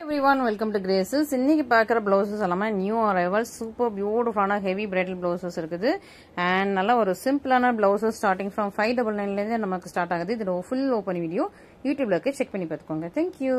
Everyone, welcome to Graces. இன்னைக்கு பார்க்குற blouses எல்லாமே நியூ அரைவல் சூப்பர் பியூட்டிஃபுல்லான ஹெவி பிரைடல் ப்ளவுசஸ் இருக்குது. அண்ட் நல்லா ஒரு சிம்பிளான ப்ளவுசஸ் ஸ்டார்டிங் ஃப்ரம் 599 நமக்கு ஸ்டார்ட் ஆகுது. இது ஃபுல் ஓப்பன் வீடியோ யூடியூப்ல இருக்கு, செக் பண்ணி பார்த்துக்கோங்க. தேங்க்யூ.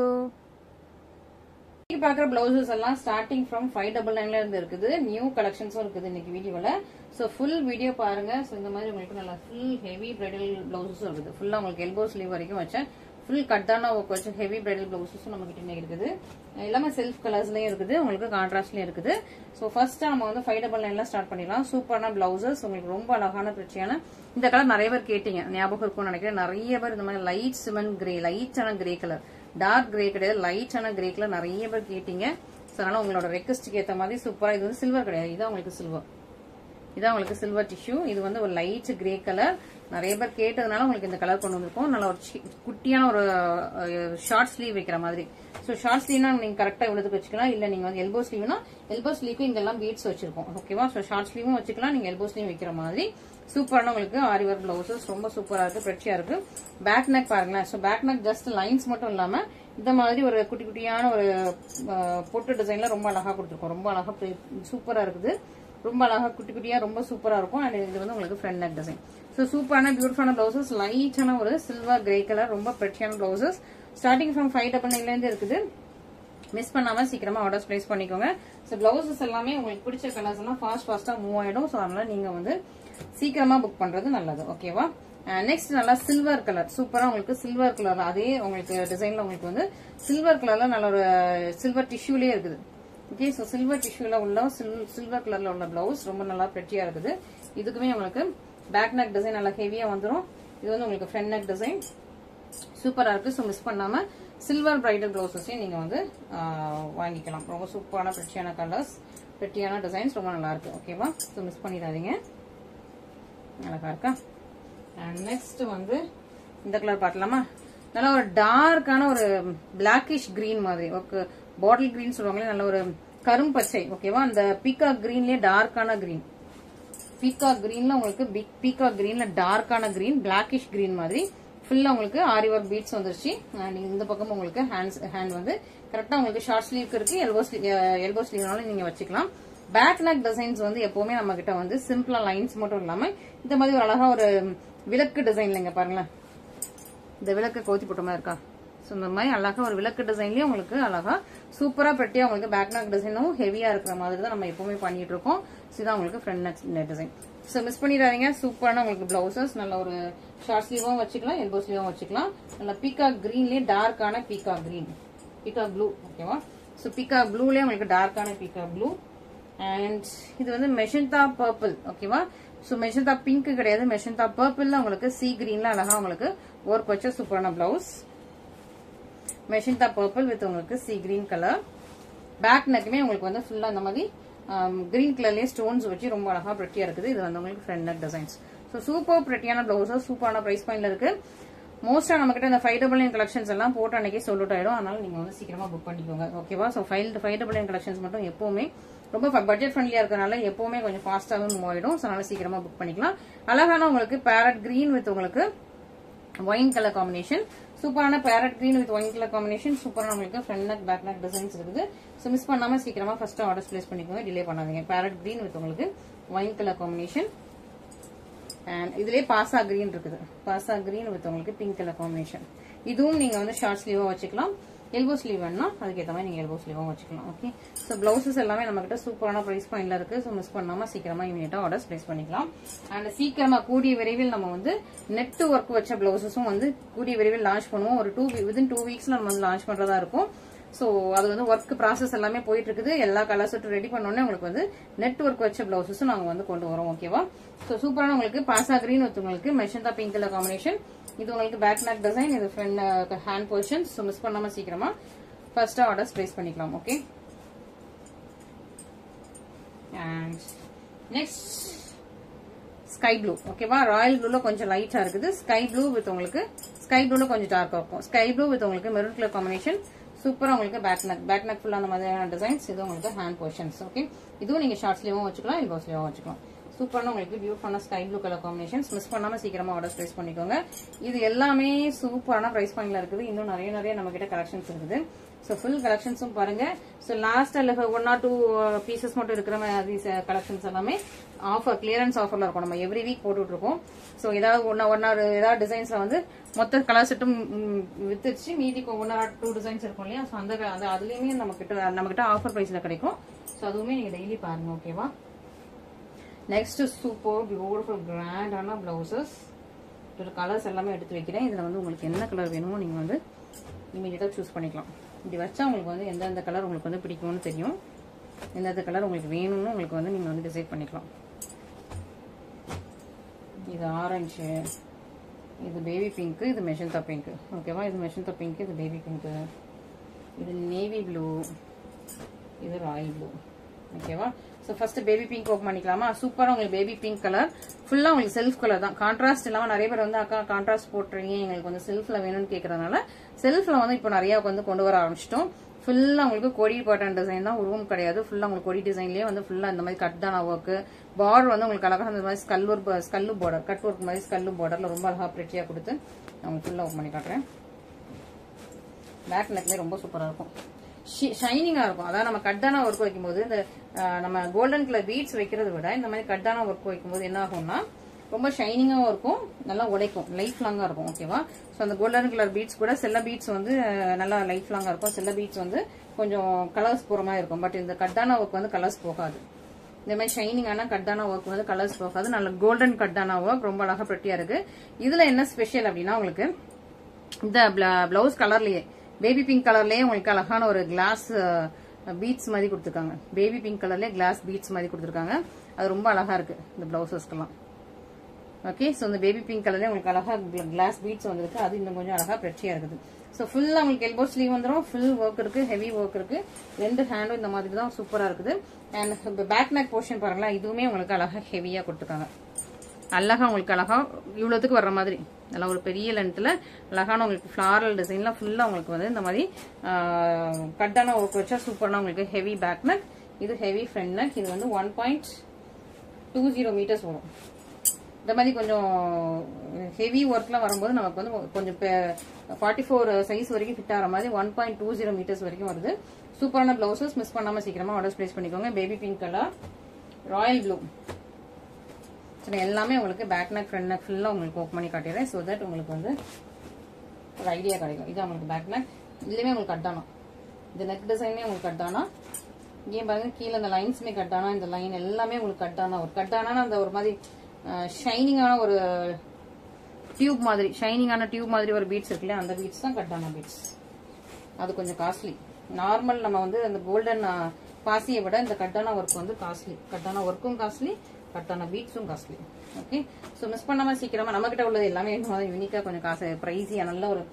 இன்னைக்கு பார்க்குற ப்ளவுசஸ் எல்லாம் ஸ்டார்டிங் ஃப்ரம் 599 இருந்து இருக்குது. நியூ கலெக்ஷன்ஸும் இருக்குது இன்னைக்கு வீடியோவில். ஸோ ஃபுல் வீடியோ பாருங்க. ஸோ இந்த மாதிரி உங்களுக்கு நல்லா ஃபுல் ஹெவி பிரைடல் ப்ளவுசஸும் இருக்குது. ஃபுல்லாக உங்களுக்கு எல்போ ஸ்லீவ் வரைக்கும் வச்சேன். ஃபுல் கட்டான ஒர்க் வச்சு ஹெவி பிரைடல் ப்ளவுசஸும் நம்ம கிட்ட இருக்குது. எல்லாமே செல்ஃப் கலர்ஸ்லயும் இருக்குது, உங்களுக்கு கான்ட்ராஸ்ட்லயும் இருக்குது. ஸோ ஃபர்ஸ்ட் நம்ம வந்து 599 ஸ்டார்ட் பண்ணிடலாம். சூப்பரான பிளவுசஸ், உங்களுக்கு ரொம்ப அழகான பிரச்சனையான இந்த கலர் நிறைய பேர் கேட்டீங்க, ஞாபகம் இருக்கும்னு நினைக்கிறேன். நிறைய பேர் இந்த மாதிரி லைட் சிமெண்ட் கிரே, லைட்டான கிரே கலர், டார்க் கிரே கிடையாது, லைட்டான கிரே கலர் நிறைய பேர் கேட்டீங்க. ஸோ அதனால உங்களோட ரெக்வஸ்ட்டுக்கு ஏற்ற மாதிரி சூப்பரா, இது வந்து சில்வர் கிடையாது, இதான் உங்களுக்கு சில்வர், இதான் உங்களுக்கு சில்வர் டிஷ்யூ. இது வந்து ஒரு லைட் கிரே கலர், நிறைய பேர் கேட்டதுனால உங்களுக்கு இந்த கலர் கொண்டு வந்திருக்கோம். நல்ல ஒரு குட்டியான ஒரு ஷார்ட் ஸ்லீவ் வைக்கிற மாதிரி. ஸோ ஷார்ட் ஸ்லீவ்னா நீங்க கரெக்டா இவ்வளவுக்கு வச்சுக்கலாம். இல்ல நீங்க வந்து எல்போ ஸ்லீவ்னா எல்போ ஸ்லீவ்க்கு இங்கெல்லாம் பீட்ஸ் வச்சிருக்கோம், ஓகேவா. ஸோ ஷார்ட் ஸ்லீவும் வச்சுக்கலாம், நீங்க எல்போ ஸ்லீவ் வைக்கிற மாதிரி. சூப்பரான உங்களுக்கு ஆரி ஒர்க் பிளவுசஸ் ரொம்ப சூப்பரா இருக்கு, பிரச்சியா இருக்கு. பேக் நெக் பாருங்களேன். So back neck just lines மட்டும் இல்லாம இந்த மாதிரி ஒரு குட்டி குட்டியான ஒரு பொட்டு டிசைன்ல ரொம்ப அழகா கொடுத்துருக்கோம். ரொம்ப அழகா சூப்பரா இருக்குது, ரொம்ப அழகா குட்டி குட்டியா ரொம்ப சூப்பரா இருக்கும். அண்ட் இது வந்து உங்களுக்கு ஃப்ரண்ட் நெக் டிசைன். ஸோ சூப்பரான பியூட்டிஃபுல்லான பிளவுசஸ், லைட்டான ஒரு சில்வர் கிரே கலர், ரொம்ப பிரச்சியான பிளவுசஸ். ஸ்டார்டிங் ஃப்ரம் 599 இருந்து இருக்குது. மிஸ் பண்ணாம சீக்கிரமா ஆர்டர்ஸ் பிளேஸ் பண்ணிக்கோங்க. ஸோ பிளவுசஸ் எல்லாமே உங்களுக்கு பிடிச்ச கலர்ஸ் எல்லாம் ஃபாஸ்டா மூவ் ஆயிடும். ஸோ அதனால நீங்க வந்து சீக்கிரமா புக் பண்றது நல்லது, ஓகேவா. நெக்ஸ்ட் நல்லா சில்வர் கலர், சூப்பரா உங்களுக்கு சில்வர் கலர், அதே உங்களுக்கு டிசைன்ல உங்களுக்கு வந்து சில்வர் கலர்ல நல்ல ஒரு சில்வர் டிஷ்யூலயே இருக்குது. ஓகே, ஸோ சில்வர் டிஷ்யூல உள்ள சில்வர் கலர்ல உள்ள பிளவுஸ் ரொம்ப நல்லா பிரச்சியா இருக்குது. இதுக்குமே உங்களுக்கு பேக் நெக் டிசைன் நல்லா ஹெவியா வந்துடும். இது வந்து உங்களுக்கு ஃப்ரண்ட் நெக் டிசைன் சூப்பரா இருக்கு. ஸோ மிஸ் பண்ணாம சில்வர் பிரைடல் பிளவுசஸையும் நீங்க வந்து வாங்கிக்கலாம். ரொம்ப சூப்பரான பிரச்சியான கலர்ஸ், பிரச்சியான டிசைன்ஸ் ரொம்ப நல்லா இருக்கு, ஓகேவா. ஸோ மிஸ் பண்ணிடாதீங்க, அழகா இருக்கா. அண்ட் நெக்ஸ்ட் வந்து இந்த கலர் பார்க்கலாமா. நல்லா ஒரு டார்க்கான ஒரு பிளாக்கிஷ் கிரீன் மாதிரி, ஒரு பாட்டில் கிரீன் சொல்லுவாங்களே, நல்ல ஒரு கரும்பச்சை, ஓகேவா. அந்த பீகாக் கிரீன்லயே டார்க்கான கிரீன், பீகாக் கிரீன்ல உங்களுக்கு பீகாக் கிரீன்ல டார்க்கான கிரீன், பிளாக்கிஷ் கிரீன் மாதிரி ஃபுல்லா உங்களுக்கு ஆரி ஒர்க் பீட்ஸ் வந்துருச்சு. இந்த பக்கம் உங்களுக்கு ஹேண்ட் வந்து கரெக்டா உங்களுக்கு ஷார்ட் ஸ்லீவ் இருக்கு, எல்போ ஸ்லீவ்னாலும் நீங்க வச்சுக்கலாம். பேக் நெக் டிசைன்ஸ் வந்து எப்பவுமே நம்ம கிட்ட வந்து சிம்பிளா லைன்ஸ் மட்டும் இல்லாம இந்த மாதிரி ஒரு அழகா ஒரு விளக்கு டிசைன்ல இங்க பாருங்களேன், இந்த விளக்கு கோத்தி போட்ட மாதிரி இருக்கா. ஸோ இந்த மாதிரி அழகா ஒரு விளக்கு டிசைன்லயே உங்களுக்கு அழகா சூப்பரா பெட்டியா உங்களுக்கு பேக் நெக் டிசைனும் ஹெவியா இருக்கிற மாதிரி தான் நம்ம எப்பவுமே பண்ணிட்டு இருக்கோம். இதுதான் உங்களுக்கு front neck design. So miss பண்ணிடாதீங்க. சூப்பரான உங்களுக்கு பிளவுசஸ், நல்ல ஒரு ஷார்ட் ஸ்லீவும் வச்சுக்கலாம், எல்போ ஸ்லீவும் வச்சுக்கலாம். நல்ல பீகாக் கிரீன்லயே டார்க்கான பீகாக் கிரீன், பீகாக் ப்ளூ, ஓகேவா. ஸோ பீகாக் ப்ளூலயே உங்களுக்கு டார்க்கான பீகாக் ப்ளூ. அண்ட் இது வந்து மெஷந்தா பர்பிள், ஓகேவா. ஸோ மெஷந்தா பிங்க் கிடையாது, மெஷந்தா பர்பிள்ல உங்களுக்கு சி கிரீன்ல அழகா உங்களுக்கு ஒர்க் வச்ச சூப்பரான பிளவுஸ். மெஷந்தா பர்பிள் வித் உங்களுக்கு சி கிரீன் கலர். பேக் நெக்குமே உங்களுக்கு வந்து ஃபுல்லா இந்த மாதிரி கிரீன் கலர்லயே ஸ்டோன்ஸ் வச்சு ரொம்ப அழகா பிரெட்டியா இருக்குது. இது வந்து உங்களுக்கு front neck designs. So super பிரெட்டியான பிளவுசஸ், சூப்பரான பிரைஸ் பாயிண்ட்ல இருக்கு. மோஸ்டா நம்ம கிட்ட இந்த 599 கலெக்ஷன்ஸ் எல்லாம் போட்டு அன்னைக்கே சொல்லிட்டு ஆயிடும். அதனால நீங்க வந்து சீக்கிரமா புக் பண்ணிக்கோங்க, ஓகேவா. ஸோ 599 கலெக்ஷன்ஸ் மட்டும் எப்பவுமே ரொம்ப பட்ஜெட் ஃப்ரெண்ட்லியா இருக்கனால எப்பவுமே கொஞ்சம் ஃபாஸ்டாவே மூவ் ஆயிடும். ஸோ அதனால சீக்கிரமா புக் பண்ணிக்கலாம். அழகான உங்களுக்கு பேரட் கிரீன் வித் உங்களுக்கு ஒயின் கலர் காம்பினேஷன், சூப்பரான parrot green with wine colour combination, சூப்பரான உங்களுக்கு front neck back neck designs இருக்குது. ஸோ மிஸ் பண்ணாம சீக்கிரமா ஃபர்ஸ்ட் ஆர்டர்ஸ் பிளேஸ் பண்ணிக்கோங்க, டிலே பண்ணாதீங்க. பேரட் கிரீன் வித் உங்களுக்கு ஒயின் கலர் காம்பினேஷன். அண்ட் இதுலயே பாசா கிரீன் இருக்குது, பாசா கிரீன் வித் உங்களுக்கு பிங்க் கலர் காம்பினேஷன். இதுவும் நீங்க வந்து ஷார்ட் ஸ்லீவா வச்சுக்கலாம், எல்போ ஸ்லீவ் வேணும்னா அதுக்கேற்ற மாதிரி நீங்க எல்போ ஸ்லீவும் வச்சுக்கலாம், ஓகே. ஸோ பிளவுசஸ் எல்லாமே நம்ம கிட்ட சூப்பரான பிரைஸ் பாயிண்ட்ல இருக்கு. ஸோ மிஸ் பண்ணாம சீக்கிரமா இமீடியட்டா ஆர்டர்ஸ் பிளேஸ் பண்ணிக்கலாம். அண்ட் சீக்கிரமா கூடிய விரைவில் நம்ம வந்து நெட் ஒர்க் வச்ச பிளவுசஸும் வந்து கூடிய விரைவில் லான்ச் பண்ணுவோம். ஒரு வித்தின் 2 வீக்ஸ்ல நம்ம வந்து லான்ச் பண்றதா இருக்கும். ஸோ அது வந்து ஒர்க் ப்ராசஸ் எல்லாமே போயிட்டு இருக்குது. எல்லா கலர்ஸும் ரெடி பண்ணோடனே உங்களுக்கு வந்து நெட் ஒர்க் வச்ச பிளவுசஸும் நாங்க வந்து கொண்டு வரோம், ஓகேவா. ஸோ சூப்பரான உங்களுக்கு பாசா கிரீன் வித் உங்களுக்கு மெஷந்தா பிங்க் கலர் காம்பினேஷன். இது உங்களுக்கு பேக் நெக் டிசைன், இது front hand position. So miss பண்ணாம சீக்கிரமா ஃபர்ஸ்ட் ஆர்டர்ஸ் பிளேஸ் பண்ணிக்கலாம், okay. And next sky blue, ஓகேவா. ராயல் ப்ளூல கொஞ்சம் லைட்டா இருக்குது, ஸ்கை ப்ளூ வித் உங்களுக்கு ஸ்கை ப்ளூல கொஞ்சம் டார்க்கா இருக்கும். ஸ்கை ப்ளூ வித் உங்களுக்கு மெரூன் கலர் காம்பினேஷன், சூப்பரா உங்களுக்கு பேக் நெக் ஃபுல்லா அந்த மாதிரியான டிசைன்ஸ். இது உங்களுக்கு ஹேண்ட் பொசிஷன்ஸ், ஓகே. இதுவும் நீங்க ஷார்ட் ஸ்லீவும் வச்சுக்கலாம், எல்போ ஸ்லீவும் வச்சுக்கலாம். சூப்பரான உங்களுக்கு பியூட்டிஃபுல்லான sky blue colour combinations. Miss பண்ணாம சீக்கிரமா ஆர்டர்ஸ் பிளேஸ் பண்ணிக்கோங்க. இது எல்லாமே சூப்பரான பிரைஸ் பாயிண்ட்ல இருக்குது. இன்னும் நிறைய நம்ம கிட்ட கலெக்ஷன்ஸ் இருக்குது. ஸோ ஃபுல் கலெக்ஷன்ஸும் பாருங்க. ஸோ லாஸ்ட் 1 or 2 பீசஸ் மட்டும் இருக்கிற மாதிரி கலெக்ஷன்ஸ் எல்லாமே ஆஃபர், கிளியரன்ஸ் ஆஃபர்ல இருக்கும். நம்ம எவ்ரி வீக் போட்டுட்டு இருக்கோம். ஸோ ஏதாவது ஒன் ஆர் ஏதாவது டிசைன்ஸ்ல வந்து மொத்த கலர் செட்டும் வித்துச்சு, மீதி 1 or 2 டிசைன்ஸ் இருக்கும் இல்லையா? ஸோ அந்த அதுலயுமே நம்ம கிட்ட ஆஃபர் பிரைஸ்ல கிடைக்கும். ஸோ அதுவுமே நீங்க டெய்லி பாருங்க. ஓகேவா? நெக்ஸ்ட் சூப்பர் பியூட்டிஃபுல் கிராண்டான பிளவுசஸ். ஒரு கலர்ஸ் எல்லாமே எடுத்து வைக்கிறேன். இதுல வந்து உங்களுக்கு என்ன கலர் வேணுமோ நீங்க வந்து இமீடியட்டா சூஸ் பண்ணிக்கலாம். இப்படி வச்சா உங்களுக்கு வந்து எந்தெந்த கலர் உங்களுக்கு வந்து பிடிக்கும்னு தெரியும். எந்தெந்த கலர் உங்களுக்கு வேணும்னு உங்களுக்கு வந்து நீங்க வந்து டிசைட் பண்ணிக்கலாம். இது ஆரஞ்சு, இது பேபி பிங்க், இது மெஜந்தா பிங்க். ஓகேவா? இது மெஜந்தா பிங்க், இது பேபி பிங்க், இது நேவி ப்ளூ, இது ராயல் ப்ளூ. ஓகேவா? So first baby pink open பண்ணிக்கலாமா? சூப்பரா உங்களுக்கு பேபி பிங்க் கலர் ஃபுல்லா உங்களுக்கு செல்ஃப் கலர் தான், கான்ட்ராஸ்ட் இல்லாம. நிறைய பேர் வந்து அக்கா கான்ட்ராஸ்ட் போட்டுறீங்க, எங்களுக்கு வந்து செல்ஃப்ல வேணும்னு கேட்கறதுனால செல்ஃப்ல வந்து இப்போ நிறைய வந்து கொண்டு வர ஆரம்பிச்சிட்டோம். ஃபுல்லா உங்களுக்கு கொடி பேட்டர்ன் டிசைன் தான், உருவம் கிடையாது. ஃபுல்லா உங்களுக்கு கொடி டிசைன்லயே வந்து ஃபுல்லா இந்த மாதிரி கட் தான ஒர்க். பார்டர் வந்து உங்களுக்கு அழகா இந்த மாதிரி ஸ்கல்லு பார்டர், கட் ஒர்க் மாதிரி ஸ்கல்லு பார்டர்ல ரொம்ப அழகா பிரெட்டியா கொடுத்து நான் உங்களுக்கு ஃபுல்லா ஓப்பன் பண்ணி காட்டுறேன். பேக் நெக்லேயே ரொம்ப சூப்பரா இருக்கும், ஷைனிங்கா இருக்கும். அதாவது நம்ம கட்டான ஒர்க் வைக்கும்போது இந்த நம்ம கோல்டன் கலர் பீட்ஸ் வைக்கிறத விட இந்த மாதிரி கட்டான ஒர்க் வைக்கும்போது என்ன ஆகும்னா ரொம்ப ஷைனிங்காவும் இருக்கும், நல்லா உடைக்கும், லைஃப் லாங்கா இருக்கும். ஓகேவா? ஸோ அந்த கோல்டன் கலர் பீட்ஸ் கூட சில பீட்ஸ் வந்து நல்லா லைஃப் லாங்கா இருக்கும், சில பீட்ஸ் வந்து கொஞ்சம் கலர்ஸ் போற மாதிரி இருக்கும். பட் இந்த கட்டான ஒர்க் வந்து கலர்ஸ் போகாது. இந்த மாதிரி ஷைனிங்கான கட்டான ஒர்க் வந்து கலர்ஸ் போகாது. நல்ல கோல்டன் கட்டான ஒர்க் ரொம்ப அழகா பெட்டியா இருக்கு. இதுல என்ன ஸ்பெஷல் அப்படின்னா உங்களுக்கு இந்த பிளவுஸ் கலர்லயே பேபி பிங்க் கலர்லயே உங்களுக்கு அழகான ஒரு கிளாஸ் பீட்ஸ் மாதிரி கொடுத்துருக்காங்க. பேபி பிங்க் கலர்லயே கிளாஸ் பீட்ஸ் மாதிரி கொடுத்துருக்காங்க. அது ரொம்ப அழகா இருக்கு இந்த பிளவுசஸ்க்கெல்லாம். ஓகே, ஸோ இந்த பேபி பிங்க் கலர்லயே உங்களுக்கு அழகா கிளாஸ் பீட்ஸ் வந்துருக்கு. அது இன்னும் கொஞ்சம் அழகா பிரெச்சியா இருக்குது. ஸோ ஃபுல்லா உங்களுக்கு எல்போ ஸ்லீவ் வந்துடும், ஃபுல் ஒர்க் இருக்கு, ஹெவி ஒர்க் இருக்கு. 2 ஹேண்டும் இந்த மாதிரி தான் சூப்பரா இருக்குது. அண்ட் பேக் நெக் போர்ஷன் பாருங்களேன், இதுவுமே உங்களுக்கு அழகா ஹெவியா கொடுத்துருக்காங்க. அழகா உங்களுக்கு அழகா இவ்வளவுக்கு வர்ற மாதிரி நல்லா ஒரு பெரிய லென்த்ல அழகான உங்களுக்கு ஃபிளாரல் டிசைன்ல ஃபுல்லா உங்களுக்கு வந்து இந்த மாதிரி கட்டான ஒர்க் வச்சா சூப்பரான உங்களுக்கு ஹெவி பேக் நெக். இது ஹெவி ஃப்ரண்ட் நெக். இது வந்து 1.20 மீட்டர்ஸ் வரும். இந்த மாதிரி கொஞ்சம் ஹெவி ஒர்க்லாம் வரும்போது நமக்கு வந்து கொஞ்சம் 44 சைஸ் வரைக்கும் ஃபிட் ஆகிற மாதிரி 1.20 மீட்டர்ஸ் வரைக்கும் வருது. சூப்பரான பிளவுசஸ், மிஸ் பண்ணாம சீக்கிரமா ஆர்டர்ஸ் பிளேஸ் பண்ணிக்கோங்க. Baby pink colour, royal blue. எல்லாமே உங்களுக்கு பேக் நெக் ஃப்ரண்ட் நெக் ஃபுல்லா உங்களுக்கு ஓப்பன் பண்ணி காட்டிடுறேன். ஸோ தட் உங்களுக்கு வந்து ஒரு ஐடியா கிடைக்கும். இது உங்களுக்கு பேக் நெக், இதுலயுமே உங்களுக்கு கட்டானா, இந்த நெக் டிசைனே உங்களுக்கு கட்டானா. இங்கேயும் பாருங்க கீழே இந்த லைன்ஸுமே கட்டானா, இந்த லைன் எல்லாமே உங்களுக்கு கட்டானா. ஒரு கட்டானா அந்த ஒரு மாதிரி ஷைனிங்கான ஒரு டியூப் மாதிரி, ஷைனிங்கான டியூப் மாதிரி ஒரு பீட்ஸ் இருக்குல்ல, அந்த பீட்ஸ் தான் கட்டானா பீட்ஸ். அது கொஞ்சம் காஸ்ட்லி. நார்மல் நம்ம வந்து அந்த கோல்டன் பாசியை விட இந்த கட்டானா ஒர்க் வந்து காஸ்ட்லி. கட்டானா ஒர்க்கும் காஸ்ட்லி, கட்டான பீட்ஸும் காஸ்ட்லி. ஓகே, ஸோ மிஸ் பண்ணாம சீக்கிரமா நம்ம கிட்ட உள்ளது எல்லாமே யூனிக்கா கொஞ்சம் காசு பிரைஸியா நல்ல ஒரு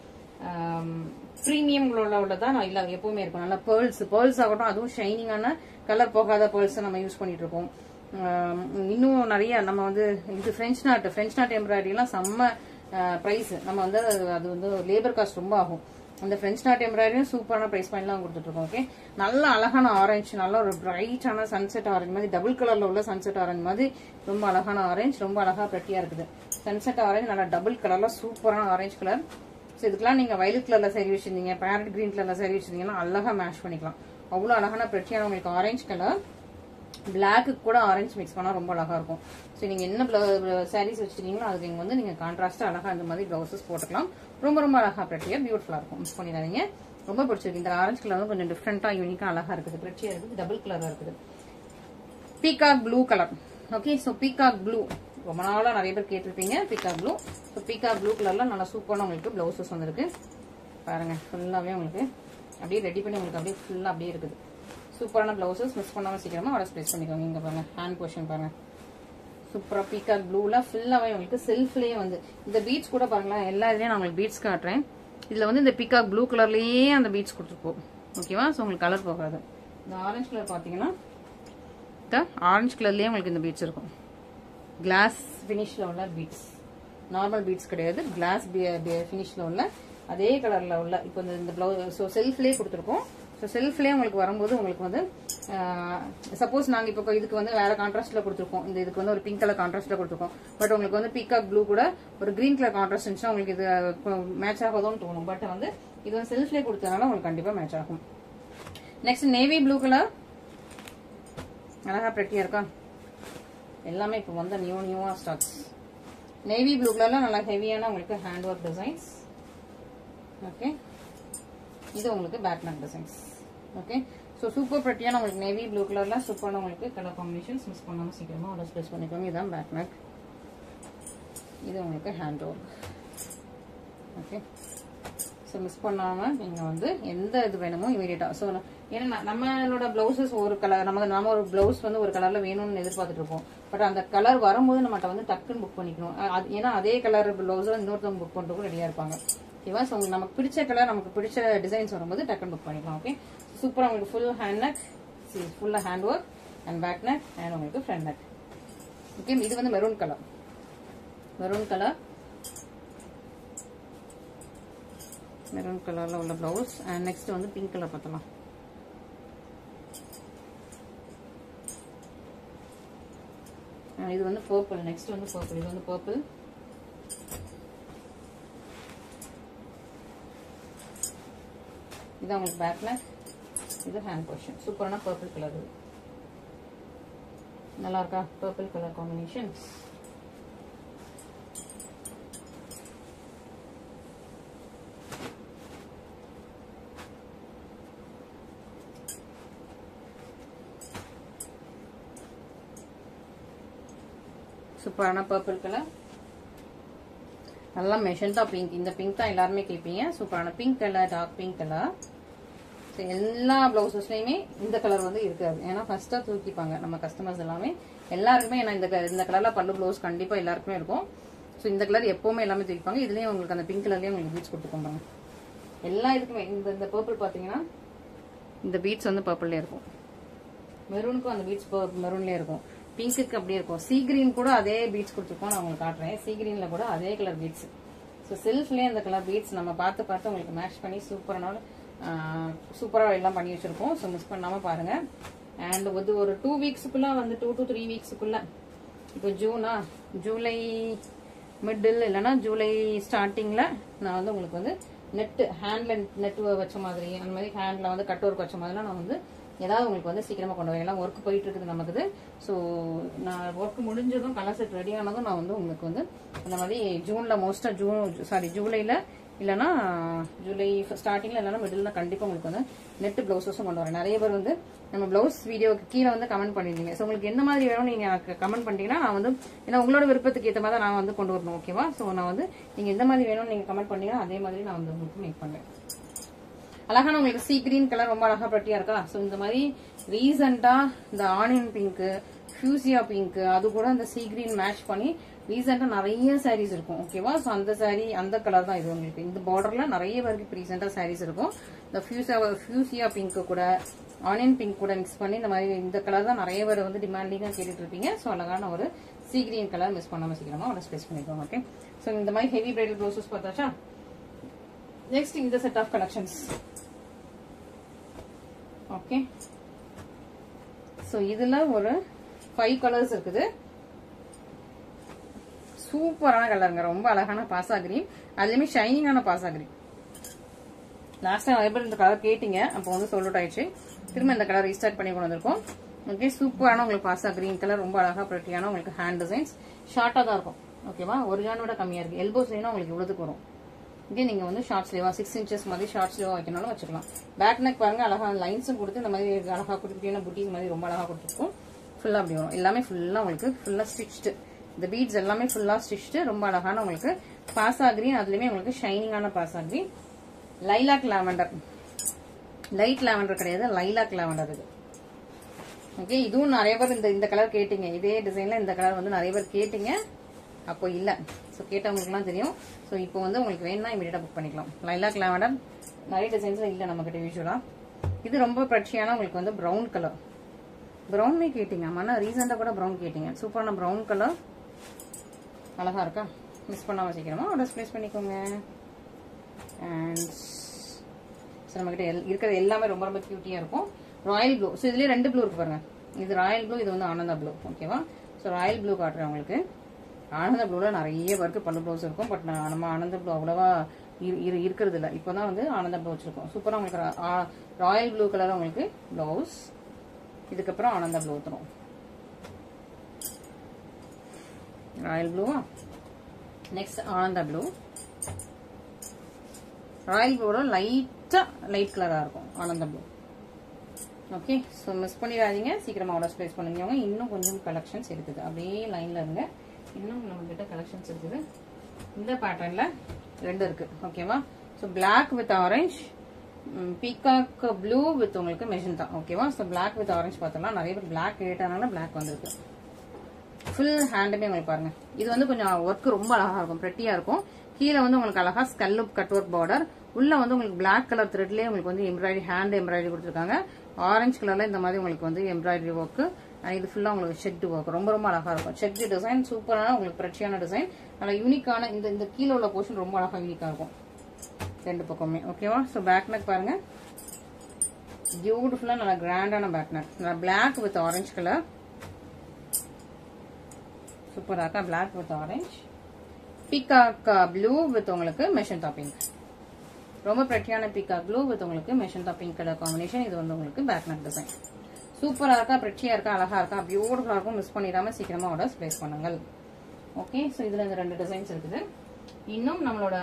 பிரீமியம் உள்ளதான் நான் இல்ல எப்பவுமே இருக்கும். நல்லா பேர்ல்ஸ் ஆகட்டும், அதுவும் ஷைனிங்கான கலர் போகாத பேர்ல்ஸ் நம்ம யூஸ் பண்ணிட்டு இருக்கோம். இன்னும் நிறைய நம்ம வந்து இது பிரெஞ்ச் நாட் எம்ப்ராய்டரி எல்லாம் செம்ம பிரைஸ். நம்ம வந்து அது வந்து லேபர் காஸ்ட் ரொம்ப ஆகும். அந்த பிரெஞ்ச் நாட் எம்ப்ராய்டரியும் சூப்பரான பிரைஸ் பாயிண்ட்லாம் கொடுத்துட்டு இருக்கோம். ஓகே, நல்ல அழகான ஆரஞ்சு, நல்ல ஒரு பிரைட்டான சன்செட் ஆரஞ்சு மாதிரி, டபுள் கலர்ல உள்ள சன்செட் ஆரஞ்சு மாதிரி ரொம்ப அழகான ஆரஞ்சு, ரொம்ப அழகா பெட்டியா இருக்குது. சன்செட் ஆரஞ்சு நல்லா டபுள் கலர்ல சூப்பரான ஆரஞ்சு கலர். ஸோ இதுக்கெல்லாம் நீங்க வயலட் கலர்ல சரி வச்சிருந்தீங்க, பேரட் கிரீன் கலர்ல சரி வச்சிருந்தீங்கன்னா அழகா மேட்ச் பண்ணிக்கலாம். அவ்வளவு அழகான பெட்டியான உங்களுக்கு ஆரஞ்சு கலர். பிளாக்கு கூட ஆரஞ்சு மிக்ஸ் பண்ணா ரொம்ப அழகா இருக்கும். ஸோ நீங்க என்ன சாரீஸ் வச்சிருக்கீங்களோ அதுக்கு இங்க வந்து நீங்க கான்ட்ராஸ்டா அழகா இந்த மாதிரி பிளவுசஸ் போட்டுக்கலாம். ரொம்ப ரொம்ப அழகா பிரெட்டியா பியூட்டிஃபுல்லா இருக்கும். மிஸ் பண்ணிடாதீங்க. ரொம்ப பிடிச்சிருக்கு. இந்த ஆரஞ்சு கலர் வந்து கொஞ்சம் டிஃப்ரெண்டா யூனிக்கா அழகா இருக்குது, பிரெட்டியா இருக்குது, டபுள் கலரா இருக்குது. Peacock blue colour. Okay, so peacock blue ரொம்ப நாளா நிறைய பேர் கேட்டிருப்பீங்க. Peacock blue. So peacock blue கலர்ல நல்லா சூப்பரான உங்களுக்கு பிளவுசஸ் வந்திருக்கு. பாருங்க ஃபுல்லாவே உங்களுக்கு அப்படியே ரெடி பண்ணி உங்களுக்கு அப்படியே ஃபுல்லா அப்படியே இருக்குது. சூப்பரான பிளவுசஸ், மிஸ் பண்ணாம சீக்கிரமா ஆர்டர் பிளேஸ் பண்ணிக்கோங்க. இங்க பாருங்க ஹேண்ட் போர்ஷன் பாருங்க, சூப்பரா பீகாக் ப்ளூல ஃபுல்லாவே உங்களுக்கு செல்ஃப்லயே வந்து இந்த பீட்ஸ் கூட பாருங்களேன். எல்லா இதுலயும் நான் உங்களுக்கு பீட்ஸ் காட்டுறேன். இதுல வந்து இந்த பீகாக் ப்ளூ கலர்லயே அந்த பீட்ஸ் கொடுத்துருப்போம். ஓகேவா? ஸோ உங்களுக்கு கலர் போகாது. இந்த ஆரஞ்சு கலர் பாத்தீங்கன்னா இந்த ஆரஞ்சு கலர்லயே உங்களுக்கு இந்த பீட்ஸ் இருக்கும். கிளாஸ் பினிஷ்ல உள்ள பீட்ஸ், நார்மல் பீட்ஸ் கிடையாது, கிளாஸ் பினிஷ்ல உள்ள அதே கலர்ல உள்ள இப்போ இந்த பிளவுஸ் ஸோ செல்ஃப்லயே கொடுத்துருக்கோம். ஸோ செல்ஃப்லேயே உங்களுக்கு வரும்போது உங்களுக்கு வந்து சப்போஸ் நாங்கள் இப்போ இதுக்கு வந்து வேற கான்ட்ராஸ்ட்ல கொடுத்துருக்கோம், இந்த இதுக்கு வந்து ஒரு பிங்க் கலர் கான்ட்ராஸ்ட்ல கொடுத்துருக்கோம். பட் உங்களுக்கு வந்து பீகாக் ப்ளூ கூட ஒரு கிரீன் கலர் கான்ட்ராஸ்ட் இருந்துச்சுன்னா உங்களுக்கு இது மேட்ச் ஆகாதோன்னு தோணும். பட் வந்து இது வந்து செல்ஃப்லேயே கொடுத்ததுனால உங்களுக்கு கண்டிப்பா மேட்ச் ஆகும். நெக்ஸ்ட் நேவி ப்ளூ கலர், அழகா பிரெட்டியா இருக்கா. எல்லாமே இப்போ வந்த நியூவா ஸ்டாக்ஸ். நேவி ப்ளூ கலர்ல நல்லா ஹெவியான உங்களுக்கு ஹேண்ட் ஒர்க் டிசைன்ஸ். ஓகே, இது உங்களுக்கு back neck designs. Okay, so super பிரெட்டியான உங்களுக்கு நேவி ப்ளூ கலர்ல சூப்பரான உங்களுக்கு கலர் காம்பினேஷன்ஸ். மிஸ் பண்ணாம சீக்கிரமா ஆர்டர் பிளேஸ் பண்ணிக்கோங்க. இதுதான் பேக் நெக், இது உங்களுக்கு hand work. Okay, so miss பண்ணாம நீங்க வந்து எந்த இது வேணுமோ இமீடியட்டா. ஸோ ஏன்னா நம்மளோட பிளவுசஸ் ஒரு கலர், நம்ம ஒரு பிளவுஸ் வந்து ஒரு கலர்ல வேணும்னு எதிர்பார்த்துட்டு இருப்போம். பட் அந்த கலர் வரும்போது நம்மகிட்ட வந்து டக்குன்னு புக் பண்ணிக்கணும். ஏன்னா அதே கலர் பிளவுஸ் இன்னொருத்தவங்க புக் பண்றதுக்கு ரெடியா இருப்பாங்க. ஓகேவா? ஸோ நமக்கு பிடிச்ச கலர், நமக்கு பிடிச்ச டிசைன்ஸ் வரும்போது டக்குன்னு புக் பண்ணிக்கலாம். ஓகே, சூப்பரா உங்களுக்கு ஃபுல் ஹேண்ட் நெக், ஃபுல்லா hand work and back neck and உங்களுக்கு ஃப்ரண்ட் நெக். ஓகே, இது வந்து மெரூன் கலர், மெரூன் கலர்ல உள்ள பிளவுஸ். அண்ட் நெக்ஸ்ட் வந்து பிங்க் கலர் பார்த்தலாம். இது வந்து பர்பிள். நெக்ஸ்ட் வந்து பர்பிள். இது வந்து பர்பிள். இது உங்களுக்கு பேக் நெக், இது ஹேண்ட் போர்ஷன். சூப்பரான பர்பிள் கலர். நல்லா இருக்கா? Purple colour combination. சூப்பரான பர்பிள் கலர், நல்லா மெஷந்தா பிங்க். இந்த பிங்க் தான் எல்லாருமே கேட்பீங்க. சூப்பரான pink colour, dark pink colour. எல்லா பிளவுசஸ்லயுமே இந்த கலர் வந்து இருக்காது. ஏன்னா ஃபர்ஸ்டா தூக்கிப்பாங்க நம்ம கஸ்டமர்ஸ் எல்லாமே. எல்லாருக்குமே ஏன்னா இந்த கலர்ல பல்லு பிளவுஸ் கண்டிப்பா எல்லாருக்குமே இருக்கும். ஸோ இந்த கலர் எப்பவுமே எல்லாமே தூக்கிப்பாங்க. இதுலயும் உங்களுக்கு அந்த பிங்க் கலர்லயும் உங்களுக்கு பீட்ஸ் கொடுத்துக்கோங்க. எல்லா இதுக்குமே இந்த பர்பிள் பாத்தீங்கன்னா இந்த பீட்ஸ் வந்து பர்பிள்லயே இருக்கும். மெரூனுக்கும் அந்த பீட்ஸ் மெரூன்லயே இருக்கும். பிங்க்குக்கு அப்படியே இருக்கும். சீ கிரீன் கூட அதே பீட்ஸ் கொடுத்துருக்கோம். நான் உங்களுக்கு காட்டுறேன். சீ கிரீன்ல கூட அதே கலர் பீட்ஸ். ஸோ செல்ஃப்லயே அந்த கலர் பீட்ஸ் நம்ம பார்த்து உங்களுக்கு மேட்ச் பண்ணி சூப்பரா எல்லாம் பண்ணி வச்சிருக்கோம். ஸோ மிஸ் பண்ணாம பாருங்க. அண்ட் வந்து ஒரு 2 வீக்ஸுக்குள்ள வந்து 2 to 3 வீக்ஸுக்குள்ள, இப்போ ஜூலை மிடில் இல்லைன்னா ஜூலை ஸ்டார்டிங்ல நான் வந்து உங்களுக்கு வந்து ஹேண்ட்ல நெட் வச்ச மாதிரி, அந்த மாதிரி ஹேண்ட்ல வந்து கட் ஒர்க் வச்ச மாதிரிலாம் நான் வந்து ஏதாவது உங்களுக்கு வந்து சீக்கிரமா கொண்டு வரேன். எல்லாம் ஒர்க் போயிட்டு இருக்குது நமக்கு. ஸோ நான் ஒர்க் முடிஞ்சதும் கலர் செட் ரெடி ஆனதும் நான் வந்து உங்களுக்கு வந்து அந்த மாதிரி ஜூலைல இல்லைன்னா ஜூலை ஸ்டார்டிங்ல இல்லைன்னா மிடில் கண்டிப்பா உங்களுக்கு வந்து நெட் பிளவுஸஸும் கொண்டு வரேன். நிறைய பேர் வந்து நம்ம பிளவுஸ் வீடியோக்கு கீழே வந்து கமெண்ட் பண்ணிருந்தீங்க. ஸோ உங்களுக்கு என்ன மாதிரி வேணும் நீங்க எனக்கு கமெண்ட் பண்ணிட்டீங்கன்னா நான் வந்து ஏன்னா உங்களோட விருப்பத்துக்கு ஏற்ற மாதிரி நான் வந்து கொண்டு வரணும். ஓகேவா? ஸோ நான் வந்து நீங்க எந்த மாதிரி வேணும்னு நீங்க கமெண்ட் பண்ணீங்கன்னா அதே மாதிரி நான் வந்து உங்களுக்கு மேக் பண்ணுவேன். அழகான உங்களுக்கு சீ கிரீன் கலர் ரொம்ப அழகா பிரட்டியா இருக்கா. ஸோ இந்த மாதிரி ரீசெண்டா இந்த ஆனியன் பிங்க், ஃபியூசியா பிங்க், அது கூட இந்த சீ கிரீன் மேட்ச் பண்ணி ரீசெண்டா நிறைய சாரீஸ் இருக்கும். ஓகேவா? ஸோ அந்த சாரீ அந்த கலர் தான் இது. உங்களுக்கு இந்த பார்டர்ல நிறைய பேருக்கு இப்போ ரீசெண்டா சாரீஸ் இருக்கும். இந்த ஃபியூசியா பிங்க் கூட ஆனியன் பிங்க் கூட மிக்ஸ் பண்ணி இந்த மாதிரி இந்த கலர் தான் நிறைய பேர் வந்து டிமாண்டிங்கா கேட்டுட்டு இருப்பீங்க. ஸோ அழகான ஒரு சீ கிரீன் கலர் மிஸ் பண்ணாம சீக்கிரமா ஒரு ஸ்பேஸ் பண்ணிக்கோங்க. ஓகே, ஸோ இந்த மாதிரி ஹெவி பிரைடல் ப்ளவுசஸ் பார்த்தாச்சா. நெக்ஸ்ட் இந்த set of collections. Okay, so இதுல ஒரு 5 கலர்ஸ் இருக்குது. சூப்பரான கலருங்க, ரொம்ப அழகான பாசா கிரீன், அதுலயுமே ஷைனிங்கான பாசா கிரீன். லாஸ்ட் டைம் நிறைய பேர் இந்த கலர் கேட்டீங்க, அப்போ வந்து சோல்ட் அவுட் ஆயிடுச்சு. திரும்ப இந்த கலர் ரீஸ்டார்ட் பண்ணி கொண்டு வந்திருக்கோம். ஓகே, சூப்பரான உங்களுக்கு பாசா கிரீன் கலர், ரொம்ப அழகா பிரெட்டியான உங்களுக்கு ஹேண்ட் டிசைன்ஸ். ஷார்ட்டா தான் இருக்கும். ஓகேவா? ஒரு ஜான் விட கம்மியா இருக்கு. எல்போ ஸ்லீவ்னா உங்களுக்கு இவ்வளவுக்கு வரும். இங்கே நீங்க வந்து ஷார்ட் ஸ்லீவா 6 inches மாதிரி ஷார்ட் ஸ்லீவா வைக்கனாலும் வச்சுக்கலாம். பேக் நெக் பாருங்க, அழகா லைன்ஸும் கொடுத்து இந்த மாதிரி அழகா கொடுத்துட்டீங்கன்னா புட்டிஸ் மாதிரி ரொம்ப அழகா கொடுத்துருக்கும். ஃபுல்லா அப்படி வரும். எல்லாமே ஃபுல்லா உங்களுக்கு ஃபுல்லா ஸ்டிச்டு. இந்த பீட்ஸ் எல்லாமே ஃபுல்லா ஸ்டிச்டு. ரொம்ப அழகான உங்களுக்கு பாசா கிரீன், அதுலயுமே உங்களுக்கு ஷைனிங்கான பாசா green. Lilac lavender, light lavender கிடையாது, லைலாக் லாவெண்டர் இது. ஓகே, இதுவும் நிறைய பேர் இந்த கலர் கேட்டீங்க. இதே டிசைன்ல இந்த கலர் வந்து நிறைய பேர் கேட்டீங்க, அப்போ இல்ல. ஸோ கேட்டவங்களுக்குலாம் தெரியும். ஸோ இப்போ வந்து உங்களுக்கு வேணும்னா இமீடியட்டா புக் பண்ணிக்கலாம். லைலாக் லாவெண்டர் நிறைய டிசைன்ஸ்ல இல்ல நம்ம கிட்ட யூஸ்வலா. இது ரொம்ப பிரச்சியான உங்களுக்கு வந்து ப்ரௌன் கலர். ப்ரௌனே கேட்டீங்க, ஆனா ரீசெண்டா கூட ப்ரௌன் கேட்டீங்க. சூப்பரான ப்ரௌன் கலர், அழகா இருக்கா? மிஸ் பண்ணாம சீக்கிரமா ஆர்டர் பிளேஸ் பண்ணிக்கோங்க. அண்ட் நம்ம கிட்ட இருக்கிறது எல்லாமே ரொம்ப ரொம்ப கியூட்டியா இருக்கும். Royal blue. ஸோ இதுலயே 2 ப்ளூ இருக்கு பாருங்க. இது ராயல் ப்ளூ, இது வந்து ஆனந்தா ப்ளூ. ஓகேவா? ஸோ ராயல் ப்ளூ காட்டுறேன் உங்களுக்கு. ஆனந்த ப்ளூல நிறைய பேருக்கு பல்லு ப்ளவுஸ் இருக்கும். பட் நம்ம ஆனந்த ப்ளூ அவ்வளவா இருக்கிறது இல்லை. இப்போதான் வந்து ஆனந்தா ப்ளூ வச்சிருக்கோம். சூப்பராக உங்களுக்கு ராயல் ப்ளூ கலர் உங்களுக்கு பிளவுஸ். இதுக்கப்புறம் ஆனந்தா ப்ளூ ஊற்றுறோம். ராயல் ப்ளூவா, நெக்ஸ்ட் ஆனந்தா ப்ளூ. ராயல் ப்ளூவோட லைட் கலராக இருக்கும் Ananda blue. Okay, so miss பண்ணிடாதீங்க, சீக்கிரமாக ஆர்டர்ஸ் பிளேஸ் பண்ணுங்க. இன்னும் கொஞ்சம் கலெக்ஷன்ஸ் இருக்குது, அப்படியே லைனில் இருங்க. இன்னும் நம்மகிட்ட கலெக்ஷன்ஸ் இருக்குது. இந்த பேட்டர்னில் 2 இருக்கு. ஓகேவா? So black with orange, peacock blue with உங்களுக்கு மெஜந்தா. ஓகேவா? ஸோ பிளாக் வித் ஆரஞ்ச் பார்த்தோம்னா நிறைய பேர் பிளாக் கேட்டனால பிளாக் வந்திருக்கு. ஃபுல் ஹேண்டுமே உங்களுக்கு பாருங்க. இது வந்து கொஞ்சம் ஒர்க் ரொம்ப அழகா இருக்கும், பிரெட்டியா இருக்கும். கீழே வந்து உங்களுக்கு அழகா ஸ்கல்லுப் கட் ஒர்க் பார்டர். உள்ள வந்து உங்களுக்கு பிளாக் கலர் த்ரெட்லயே உங்களுக்கு வந்து எம்ப்ராய்டரி, ஹேண்ட் எம்ப்ராய்டரி கொடுத்துருக்காங்க. ஆரஞ்சு கலர்ல இந்த மாதிரி உங்களுக்கு வந்து எம்ப்ராய்டரி ஒர்க். இது ஃபுல்லா உங்களுக்கு செக்டு ஒர்க், ரொம்ப ரொம்ப அழகா இருக்கும். செக்டு டிசைன் சூப்பரான உங்களுக்கு பிரச்சியான டிசைன், நல்லா யூனிக்கான. இந்த கீழே உள்ள போர்ஷன் ரொம்ப அழகா யூனிக்கா இருக்கும் 2 பக்கமே. ஓகேவா? ஸோ பேக் நெக் பாருங்க, பியூட்டிஃபுல்லா நல்லா கிராண்டான back neck. Black with orange colour, சூப்பரா இருக்கா? Black with orange, peacock blue with உங்களுக்கு மெஷந்தா பிங்க். ரொம்ப பிரட்டியான பீகாக் ப்ளூ வித் உங்களுக்கு மெஷந்தா பிங்க் கலர் காம்பினேஷன். இது வந்து உங்களுக்கு பேக் நெக் டிசைன். சூப்பரா இருக்கா? பிரட்டியா இருக்கா? அழகா இருக்கா? பியூட்டிஃபுல்லா இருக்கும். மிஸ் பண்ணிடாம சீக்கிரமா ஆர்டர்ஸ் பிளேஸ் பண்ணுங்கள். ஓகே, ஸோ இதுல இந்த 2 டிசைன்ஸ் இருக்குது. இன்னும் நம்மளோட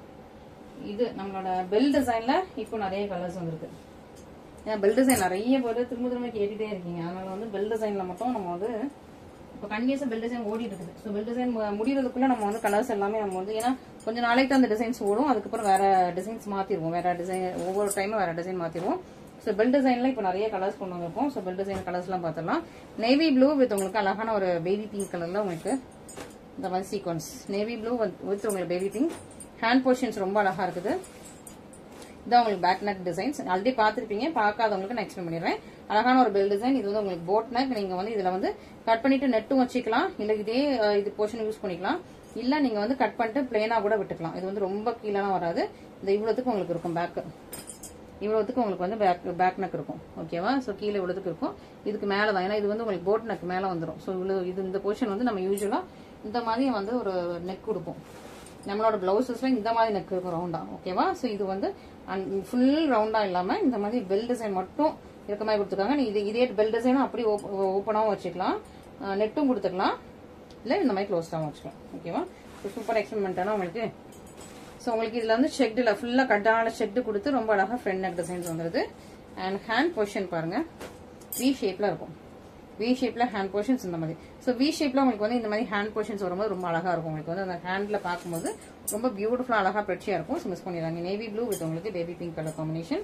பெல் டிசைன்ல இப்போ நிறைய கலர்ஸ் வந்திருக்கு. ஏன்னா பெல் டிசைன் நிறைய பேர் திரும்ப திரும்ப கேட்டுட்டே இருக்கீங்க. அதனால வந்து பெல் டிசைன்ல மட்டும் நம்ம வந்து இப்போ கண்டினியூஸா பெல் டிசைன் ஓடிட்டு இருக்குது. ஸோ பெல் டிசைன் முடிகிறதுக்குள்ள நம்ம வந்து கலர்ஸ் எல்லாமே நம்ம வந்து, ஏன்னா கொஞ்சம் நாளைக்கு தான் அந்த டிசைன்ஸ் ஓடும், அதுக்கப்புறம் வேற டிசைன்ஸ் மாத்திடுவோம், வேற டிசைன் ஒவ்வொரு டைமும் வேற டிசைன் மாத்திடுவோம். ஸோ பெல் டிசைன்ல இப்போ நிறைய கலர்ஸ் கொண்டு வந்திருக்கோம். ஸோ பெல் டிசைன் கலர்ஸ் எல்லாம் பார்த்துடலாம். நேவி ப்ளூ வித் உங்களுக்கு அழகான ஒரு பேபி பிங்க் கலர்ல உங்களுக்கு இந்த மாதிரி சீக்வன்ஸ். நேவி ப்ளூ வித் உங்களுக்கு பேபி பிங்க். ஹேண்ட் போர்ஷன்ஸ் ரொம்ப அழகா இருக்குது. இதான் உங்களுக்கு பேக் நெக் டிசைன்ஸ். ஆல்ரெடி பார்த்துருப்பீங்க, பார்க்காதவங்களுக்கு நான் எக்ஸ்பிளைன் பண்ணிடுறேன். அழகான ஒரு பெல் டிசைன். இது வந்து உங்களுக்கு போட் நெக். நீங்க வந்து இதுல வந்து கட் பண்ணிட்டு நெட்டும் வச்சுக்கலாம், இல்ல இதே இது போர்ஷன் யூஸ் பண்ணிக்கலாம், இல்ல நீங்க வந்து கட் பண்ணிட்டு பிளேனா கூட விட்டுக்கலாம். இது வந்து ரொம்ப கீழெல்லாம் வராது. இந்த இவ்வளவுக்கு உங்களுக்கு இருக்கும் பேக், இவ்வளவுக்கு உங்களுக்கு வந்து பேக் நெக் இருக்கும். ஓகேவா? ஸோ கீழே இவ்வளவுக்கு இருக்கும். இதுக்கு மேல தான், ஏன்னா இது வந்து உங்களுக்கு போட் நெக் மேல வந்துடும். ஸோ இவ்வளவு இந்த போர்ஷன் வந்து நம்ம யூஸ்வலா இந்த மாதிரி வந்து ஒரு நெக் கொடுப்போம். நம்மளோட பிளவுசஸ்ல இந்த மாதிரி நெக் இருக்கும் ரவுண்டா. ஓகேவா? ஸோ இது வந்து ஃபுல் ரவுண்டா இல்லாம இந்த மாதிரி பெல் டிசைன் மட்டும் இருக்க மாதிரி கொடுத்துருக்காங்க. நீ இதே பெல் டிசைனும் அப்படி ஓப்பனாவும் வச்சுக்கலாம், நெட்டும் கொடுத்துக்கலாம், இல்ல இந்த மாதிரி க்ளோஸ்டாவும் வச்சுக்கலாம். ஓகேவா? சூப்பர் எக்ஸ்பெரிமெண்டான உங்களுக்கு. ஸோ உங்களுக்கு இதுல வந்து செக்டுல ஃபுல்லா கட்டான செக்டு கொடுத்து ரொம்ப அழகா ஃப்ரண்ட் நெக் டிசைன்ஸ் வந்துருது. அண்ட் ஹேண்ட் பொசிஷன் பாருங்க, வி ஷேப்ல இருக்கும். வி ஷேப்ல ஹேண்ட் போர்ஷன்ஸ் இந்த மாதிரி. ஸோ வி ஷேப்ல உங்களுக்கு வந்து இந்த மாதிரி ஹேண்ட் போர்ஷன்ஸ் வரும்போது ரொம்ப அழகா இருக்கும். உங்களுக்கு வந்து அந்த ஹேண்ட்ல பார்க்கும்போது ரொம்ப பியூட்டிஃபுல்லா அழகா பிரச்சியா இருக்கும். ஸோ மிஸ் பண்ணிடுறாங்க. நேவி ப்ளூ வித் உங்களுக்கு baby pink colour combination.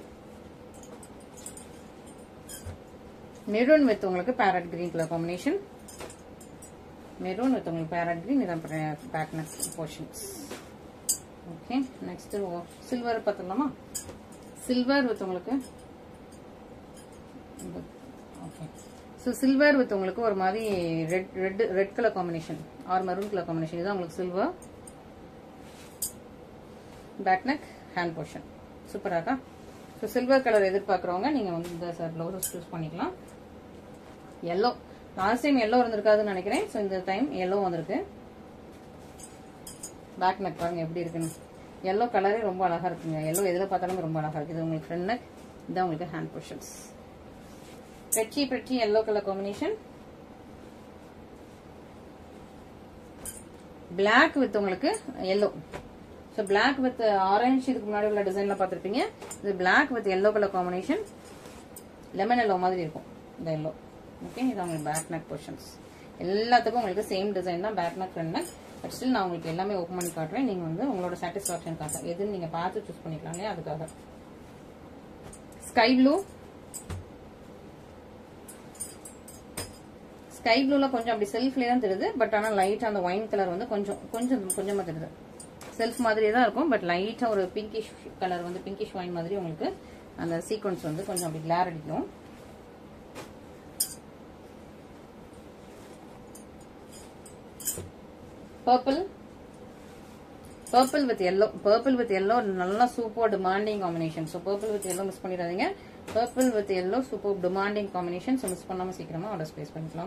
Maroon with உங்களுக்கு parrot green colour combination. Maroon with உங்களுக்கு பேரட் கிரீன். இதான் back neck portions. Okay, next silver பார்த்துடலாமா? சில்வர் வித் உங்களுக்கு ஓகே. ஸோ சில்வர் வித் உங்களுக்கு ஒரு மாதிரி red colour combination or maroon colour combination. இதுதான் உங்களுக்கு silver. Back neck, hand portion சூப்பரா இருக்கா? ஸோ சில்வர் கலர் எதிர்பார்க்குறவங்க நீங்க வந்து இந்த பிளவுஸ் சூஸ் பண்ணிக்கலாம். எல்லோ, லாஸ்ட் டைம் எல்லோ இருந்திருக்காதுன்னு நினைக்கிறேன். ஸோ இந்த டைம் எல்லோ வந்திருக்கு. பேக் நெக் பாருங்க எப்படி இருக்குன்னு. எல்லோ கலரே ரொம்ப அழகா இருக்குங்க. எல்லோ எதுல பார்த்தாலும் ரொம்ப அழகா இருக்கு. இது உங்களுக்கு ஃப்ரண்ட் நெக், இதான் உங்களுக்கு hand portions. pretty yellow color combination. Black with உங்களுக்கு yellow. So black with orange இதுக்கு முன்னாடி உள்ள டிசைன்ல பார்த்திருப்பீங்க. இது black with yellow color combination. lemon yellow மாதிரி இருக்கும் இந்த yellow. ஓகே, இது உங்களுக்கு பேக் நெக் போர்ஷன்ஸ். எல்லாத்துக்கும் உங்களுக்கு சேம் டிசைன் தான், back neck front neck. But still நான் உங்களுக்கு எல்லாமே ஓபன் பண்ணி காட்டுறேன். நீங்க வந்து உங்களோட சாட்டிஸ்ஃபேக்ஷன் காட்ட எதுன்னு நீங்க பார்த்து சூஸ் பண்ணிக்கலாம் இல்லையா, அதுக்காக. ஸ்கை ப்ளூ, ஸ்கை ப்ளூல கொஞ்சம் அப்படி செல்ஃப்லயே தான் தெரியுது. பட் ஆனா லைட்டா அந்த ஒயின் கலர் வந்து கொஞ்சமா தெரியுது. செல்ஃப் மாதிரியே தான் இருக்கும். பட் லைட்டா ஒரு பிங்கிஷ் கலர் வந்து பிங்கிஷ் ஒயின் மாதிரி உங்களுக்கு அந்த சீக்வன்ஸ் வந்து கொஞ்சம் அப்படி கிளார் அடிக்கும். Purple, purple with yellow, purple with yellow நல்லா super demanding combination. So purple with yellow miss பண்ணிடாதீங்க. Purple with yellow super demanding combination. So miss பண்ணாம சீக்கிரமா ஆர்டர் பிளேஸ் பண்ணிக்கலாம்.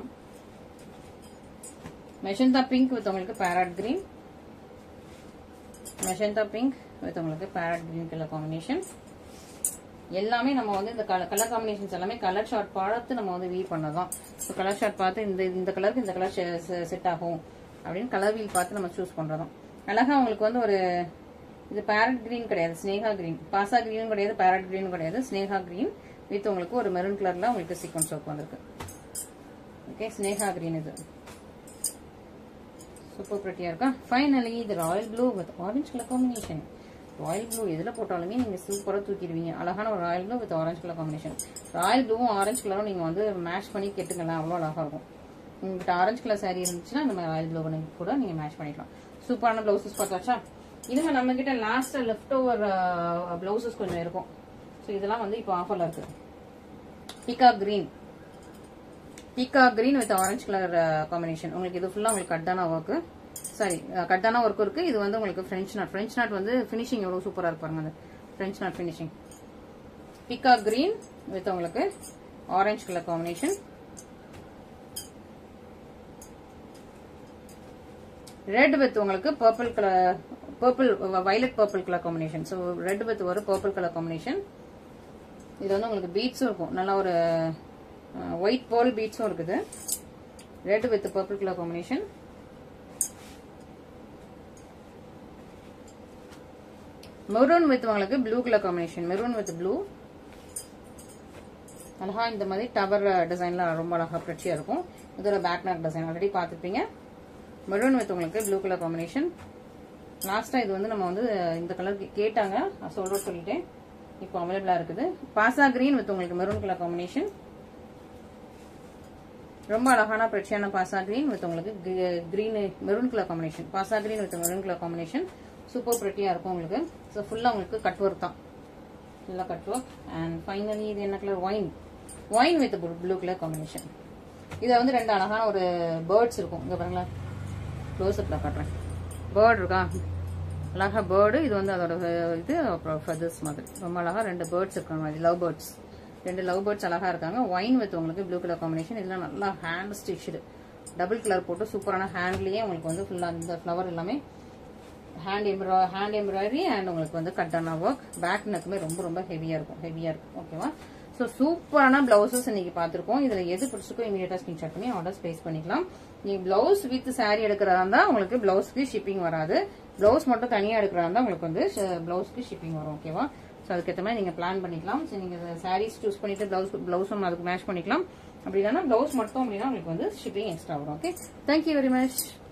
மெஜந்தா பிங்க் வித் உங்களுக்கு parrot green, magenta pink with உங்களுக்கு parrot green colour combination. எல்லாமே நம்ம வந்து இந்த கலர் காம்பினேஷன்ஸ் எல்லாமே கலர் ஷார்ட் பார்த்து நம்ம வந்து வீவ் பண்ணதான். ஸோ கலர் ஷார்ட் பார்த்து இந்த கலருக்கு இந்த கலர் செட் ஆகும் அப்படின்னு கலர் வீல் பார்த்து நம்ம சூஸ் பண்றதும். அழகா உங்களுக்கு வந்து ஒரு இது பேரட் கிரீன் கிடையாது, ஸ்னேகா கிரீன். பாசா கிரீனும் கிடையாது, பேரட் கிரீனும் கிடையாது, ஸ்னேகா கிரீன் வித் உங்களுக்கு ஒரு மெரூன் கலர்ல உங்களுக்கு சீக்வன்ஸ் ஒர்க் வந்திருக்கு. ஓகே, ஸ்னேகா கிரீன் இது சூப்பர் பிரிட்டியா இருக்கா. ஃபைனலி இது royal blue with orange colour combination. Royal blue எதுல போட்டாலுமே நீங்க சூப்பரா தூக்கிடுவீங்க. அழகான ஒரு royal blue with orange colour combination. Royal ப்ளூவும் ஆரஞ்சு கலரும் நீங்க வந்து மேட்ச் பண்ணி கேட்டுக்கலாம், அவ்வளோ அழகா இருக்கும். உங்ககிட்ட ஆரஞ்சு கலர் சாரி இருந்துச்சுன்னா நம்ம ராயல் ப்ளூ கூட நீங்க மேட்ச் பண்ணிக்கலாம். சூப்பரான பிளவுசஸ் பார்த்தாச்சா. இதுல நம்ம கிட்ட லாஸ்ட் லெஃப்ட் ஓவர் பிளவுசஸ் கொஞ்சம் இருக்கும். ஸோ இதெல்லாம் வந்து இப்போ ஆஃபர்ல இருக்கு. Peacock green with orange colour combination. உங்களுக்கு இது ஃபுல்லா உங்களுக்கு கட்டான ஒர்க்கு, சாரி கட்டான ஒர்க் இருக்கு. இது வந்து உங்களுக்கு ஃப்ரெஞ்ச் நாட் வந்து ஃபினிஷிங் எவ்வளவு சூப்பரா இருக்கு பாருங்க. அந்த French knot finishing. Peacock green with உங்களுக்கு orange colour combination. Red with உங்களுக்கு violet purple colour combination. So red with ஒரு பர்பிள் கலர் காம்பினேஷன். இது வந்து உங்களுக்கு பீட்ஸும் இருக்கும், நல்லா ஒரு ஒயிட் போல் பீட்ஸும் இருக்குது. Red with purple colour combination. Maroon with உங்களுக்கு blue colour combination. Maroon with blue அழகா இந்த மாதிரி டவர் டிசைன்ல ரொம்ப அழகா பிரச்சியா இருக்கும். இதோட பேக் நெக் டிசைன் ஆல்ரெடி பார்த்துருப்பீங்க. மெரூன் வித் உங்களுக்கு ப்ளூ கலர் காம்பினேஷன். லாஸ்டா இது வந்து நம்ம வந்து இந்த கலர் கேட்டாங்க, சொல்லிட்டேன். இப்போ அவைலபிளா இருக்குது. பாசா கிரீன் வித் உங்களுக்கு மெரூன் கலர் காம்பினேஷன். ரொம்ப அழகான பிரச்சியான பாசா கிரீன் வித் உங்களுக்கு கிரீன் மெரூன் கலர் காம்பினேஷன். பாசா green with maroon colour combination super பிரிட்டியா இருக்கும் உங்களுக்கு. ஸோ ஃபுல்லா உங்களுக்கு கட் ஒர்க் தான், ஃபுல்லா கட் ஒர்க். அண்ட் ஃபைனலி இது என்ன கலர்? Wine with blue colour combination. இதை வந்து ரெண்டு அழகான ஒரு பேர்ட்ஸ் இருக்கும். இங்க பாருங்களா, க்ளோஸ் அப்ல காட்டுறேன். பேர்டு இருக்கா, அழகா பேர்டு. இது வந்து அதோட இது அப்புறம் ஃபெதர்ஸ் மாதிரி ரொம்ப அழகா ரெண்டு பேர்ட்ஸ் இருக்கிற மாதிரி, லவ் பேர்ட்ஸ். ரெண்டு லவ் பேர்ட்ஸ் அழகா இருக்காங்க. ஒயின் வித் உங்களுக்கு ப்ளூ கலர் காம்பினேஷன். இதெல்லாம் நல்லா ஹேண்ட் ஸ்டிச்சு டபுள் கலர் போட்டு சூப்பரான ஹேண்ட்லயே உங்களுக்கு வந்து ஃபுல்லா இந்த ஃபிளவர் எல்லாமே ஹேண்ட் எம்ப்ராய்டரி அண்ட் உங்களுக்கு வந்து கட்டான ஒர்க். பேக் நெக்குமே ரொம்ப ரொம்ப ஹெவியா இருக்கும். ஓகேவா. ஸோ சூப்பரான பிளவுசஸ் இன்னைக்கு பார்த்திருக்கோம். இதுல எது பிடிச்சிருக்கோ இமீடியட்டா ஸ்கிரீன்ஷாட் பண்ணி ஆர்டர் பிளேஸ் பண்ணிக்கலாம். நீங்க பிளவுஸ் வித் சாரி எடுக்கிறதா இருந்தா உங்களுக்கு பிளவுஸ்க்கு ஷிப்பிங் வராது. பிளவுஸ் மட்டும் தனியா எடுக்கிறதா இருந்தா உங்களுக்கு வந்து பிளவுஸ்க்கு ஷிப்பிங் வரும். ஓகேவா. ஸோ அதுக்கேற்ற மாதிரி நீங்க பிளான் பண்ணிக்கலாம். ஸோ நீங்க சாரீஸ் சூஸ் பண்ணிட்டு பிளவுஸும் அதுக்கு மேட்ச் பண்ணிக்கலாம். அப்படி இல்லைன்னா பிளவுஸ் மட்டும் அப்படின்னா உங்களுக்கு வந்து ஷிப்பிங் எக்ஸ்ட்ரா வரும். Okay, thank you very much.